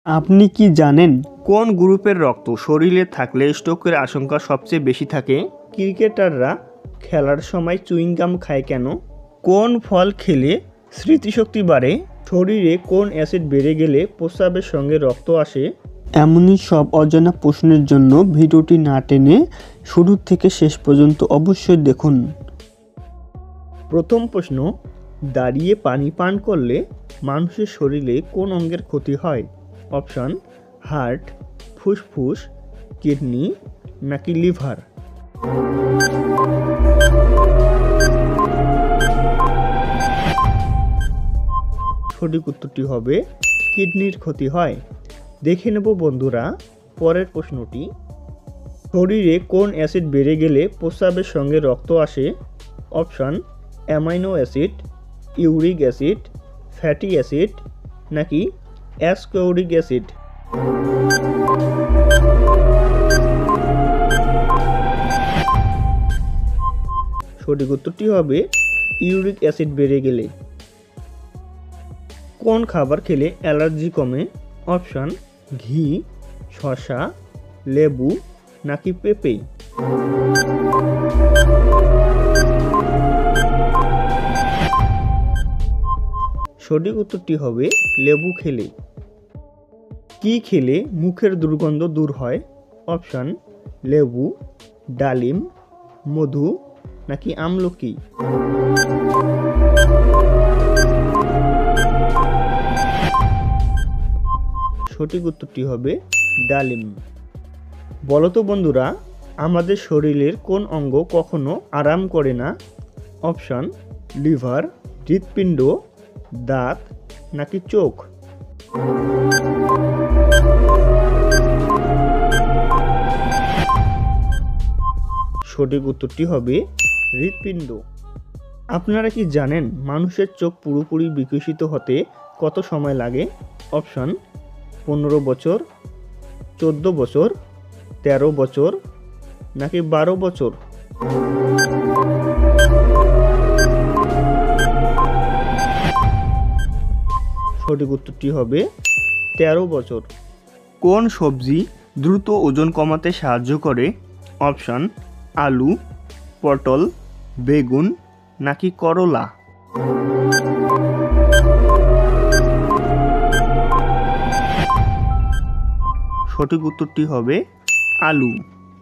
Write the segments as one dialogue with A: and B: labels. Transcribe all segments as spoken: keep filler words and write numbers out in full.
A: আপনি কি জানেন কোন গ্রুপের রক্ত শরীরে থাকলে স্ট্রোকের আশঙ্কা সবচেয়ে বেশি থাকে? ক্রিকেটাররা খেলার সময় চুইংগাম খায় কেন? কোন ফল খেলে স্মৃতিশক্তি বাড়ে? শরীরে কোন অ্যাসিড বেড়ে গেলে প্রস্রাবের সঙ্গে রক্ত আসে? এমনই সব অজানা প্রশ্নের জন্য ভিডিওটি না টেনে শুরু থেকে শেষ পর্যন্ত অবশ্যই দেখুন। প্রথম প্রশ্ন, দাঁড়িয়ে পানি পান করলে মানুষের শরীরে কোন অঙ্গের ক্ষতি হয়? অপশন হার্ট, ফুসফুস, কিডনি নাকি লিভার? সঠিক উত্তরটি হবে কিডনির ক্ষতি হয়। দেখে নেব বন্ধুরা পরের প্রশ্নটি। শরীরে কোন অ্যাসিড বেড়ে গেলে প্রস্রাবের সঙ্গে রক্ত আসে? Option amino acid, uric acid, fatty acid নাকি অ্যাসকোরিক অ্যাসিড? সঠিক উত্তরটি হবে ইউরিক অ্যাসিড বেড়ে গেলে। কোন খাবার খেলে অ্যালার্জি কমে? অপশন ঘি, শসা, লেবু নাকি পেঁপে? সঠিক উত্তরটি হবে লেবু খেলে। কি খেলে মুখের দুর্গন্ধ দূর হয়? অপশন লেবু, ডালিম, মধু নাকি আমলকি? সঠিক উত্তরটি হবে ডালিম। বলতো বন্ধুরা, আমাদের শরীরের কোন অঙ্গ কখনো আরাম করে না? অপশন লিভার, হৃৎপিণ্ড, দাঁত নাকি চোখ? সঠিক উত্তরটি হবে হৃৎপিণ্ড। আপনারা কি জানেন মানুষের চোখ পুরোপুরি বিকশিত হতে কত সময় লাগে? অপশন পনেরো বছর, চোদ্দ বছর, তেরো বছর নাকি বারো বছর? সঠিক উত্তরটি হবে তেরো বছর। কোন সবজি দ্রুত ওজন কমাতে সাহায্য করে? অপশন আলু, পটল, বেগুন নাকি করলা? সঠিক উত্তরটি হবে আলু।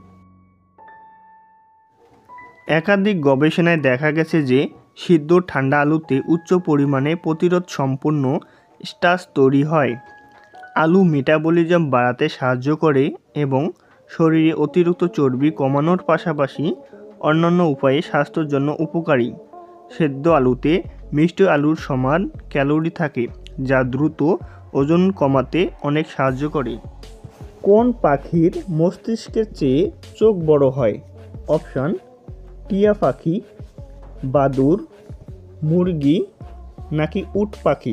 A: একাধিক গবেষণায় দেখা গেছে যে সিদ্ধ ঠান্ডা আলুতে উচ্চ পরিমাণে প্রতিরোধ সম্পন্ন স্টার্চ তৈরি হয়। আলু মেটাবলিজম বাড়াতে সাহায্য করে এবং শরীরে অতিরিক্ত চর্বি কমানোর পাশাপাশি অন্যান্য উপায়ে স্বাস্থ্যের জন্য উপকারী। সেদ্ধ আলুতে মিষ্টি আলুর সমান ক্যালোরি থাকে, যা দ্রুত ওজন কমাতে অনেক সাহায্য করে। কোন পাখির মস্তিষ্কের চেয়ে চোখ বড় হয়? অপশন টিয়া পাখি, বাদুড়, মুরগি নাকি উট পাখি?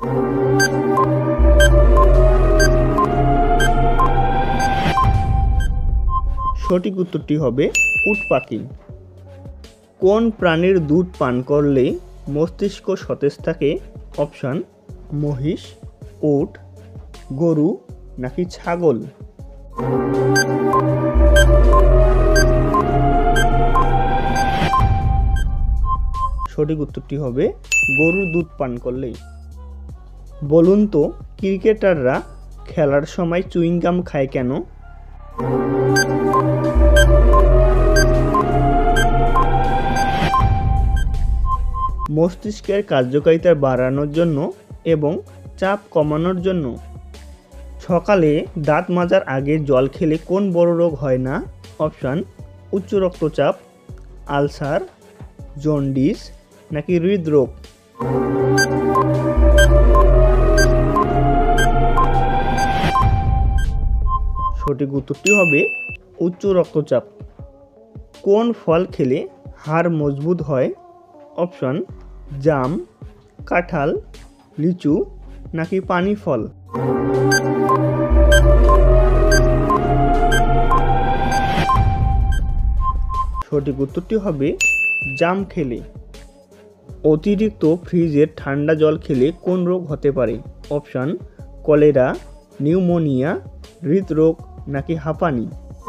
A: সঠিক উত্তরটি হবে উট পাখি। কোন প্রাণীর দুধ পান করলে মস্তিষ্ক সতেজ থাকে? অপশন মহিষ, উট, গরু নাকি ছাগল? সঠিক উত্তরটি হবে গরুর দুধ পান করলেই। বলুন তো, ক্রিকেটাররা খেলার সময় চুইংগাম খায় কেন? মস্তিষ্কের কার্যকারিতা বাড়ানোর জন্য এবং চাপ কমানোর জন্য। সকালে দাঁত মাজার আগে জল খেলে কোন বড় রোগ হয় না? অপশন উচ্চ রক্তচাপ, আলসার, জন্ডিস নাকি হৃদরোগ? সঠিক উত্তরটি হবে উচ্চ রক্তচাপ। কোন ফল খেলে হাড় মজবুত হয়? অপশন জাম, কাঁঠাল, লিচু নাকি পানি ফল? সঠিক উত্তরটি হবে জাম খেলে। অতিরিক্ত ফ্রিজের ঠান্ডা জল খেলে কোন রোগ হতে পারে? অপশন কলেরা, নিউমোনিয়া, হৃদরোগ নাকি হাঁপানি?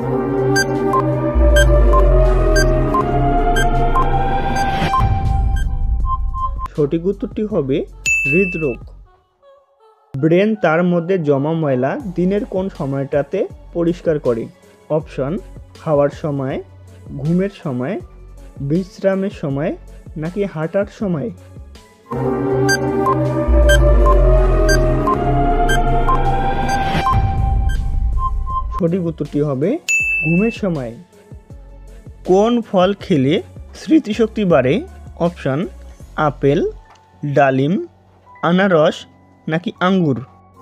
A: সঠিক উত্তরটি হবে হৃদরোগ। ব্রেন তার মধ্যে জমা ময়লা দিনের কোন সময়টাতে পরিষ্কার করে? অপশন খাওয়ার সময়, ঘুমের সময়, বিশ্রামের সময় নাকি হাঁটার সময়? সঠিক উত্তরটি হবে ঘুমের সময়। কোন ফল খেলে স্মৃতিশক্তি বাড়ে? অপশন আপেল, ডালিম, আনারস নাকি আঙ্গুর?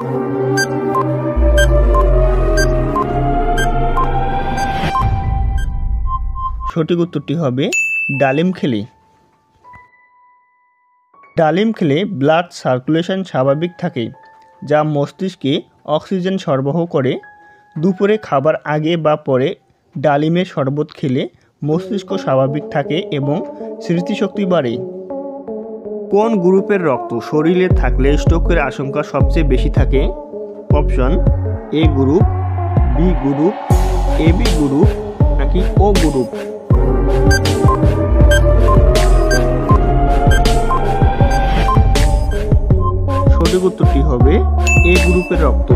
A: সঠিক উত্তরটি হবে ডালিম খেলে। ডালিম খেলে ব্লাড সার্কুলেশন স্বাভাবিক থাকে, যা মস্তিষ্কে অক্সিজেন সরবরাহ করে। দুপুরে খাবার আগে বা পরে ডালিমের শরবত খেলে মস্তিষ্ক স্বাভাবিক থাকে এবং স্মৃতিশক্তি বাড়ে। কোন গ্রুপের রক্ত শরীরে থাকলে স্ট্রোকের আশঙ্কা সবচেয়ে বেশি থাকে? Option A group, B group, A B group নাকি ও গ্রুপ? সঠিক উত্তরটি হবে এ গ্রুপের রক্ত।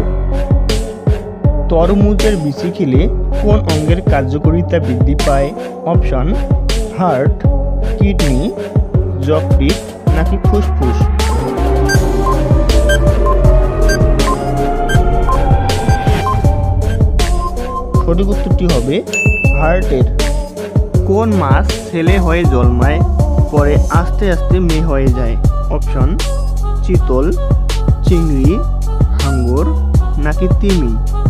A: তরমুজের বিচি খেলে কোন অঙ্গের কার্যকারিতা বৃদ্ধি পায়? অপশন হার্ট, কিডনি, যকৃৎ নাকি ফুসফুস? সঠিক উত্তরটি হবে হার্টের। কোন মাছ ছেলে হয়ে জন্মায়, পরে আস্তে আস্তে মেয়ে হয়ে যায়? অপশন চিতল, চিংড়ি, হাঙ্গর নাকি তিমি?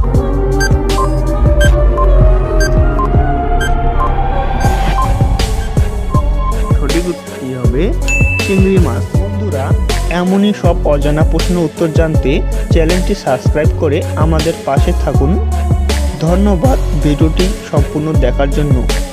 A: সঠিক উত্তরটি হবে চিংড়ি মাছ। বন্ধুরা, এমনই সব অজানা প্রশ্নের উত্তর জানতে চ্যানেলটি সাবস্ক্রাইব করে আমাদের পাশে থাকুন। ধন্যবাদ ভিডিওটি সম্পূর্ণ দেখার জন্য।